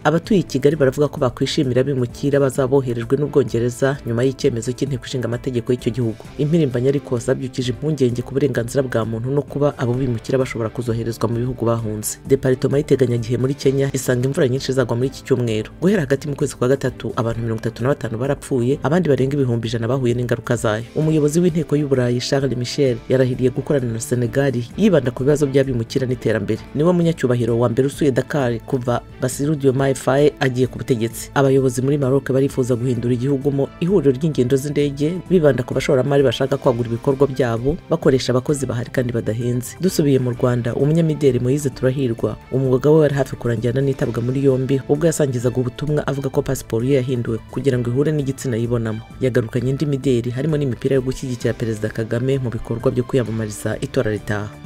abatuye i Kigali baravuga ko bakwishimira abimukira bazaboherejwe n'Ubwongereza nyuma y'icyemezo cy'inteko ishinga amategeko y'icyo gihugu. Impirimbanyi ariko zabyukije impungenge ku burenganzira bwa muntu no kuba abo bimukira bashobora kuzoherezwa mu bihugu bahunze. Departement y'iteganyagihe muri Kenya isanga imvura nyinshi izagwa muri iki cyumweru. Guhera hagati mu kwezi kwa gatatu abantu 35 barapfuye, abandi barenga 100,000 bahuye n'ingaruka zayo. Umuyobozi w'inteko y'Uburayi Michel yarahiriye gukorana na Senegali yibanda ku bibazo by'abimukira n'iterambere. Niwe munyacyubahiro wa mbere usuye Dakar kuva Bassirou Diomaye Faye agiye ku butegetsi. Abayobozi muri Maroc barifuza guhindura igihugu mu ihuriro ry'ingendo z'indege bibanda ku bashoramari bashaka kwagura ibikorwa byabo bakoresha abakozi bahari kandi badahenze. Dusubiye mu Rwanda, umunyamideli Moise Turahirwa umwuga we wari hafi kurangirana n'itabwa muri yombi ubwo yasangizaga ubutumwa avuga ko pasiporo ye yahinduwe kugira ngo ihure n'igitsina yibonamo. Yagarukanye indi mideli harimo n'imipira yo gushyigikira perezida Kagame mu bikorwa byo kwiyamamariza itora ritaha.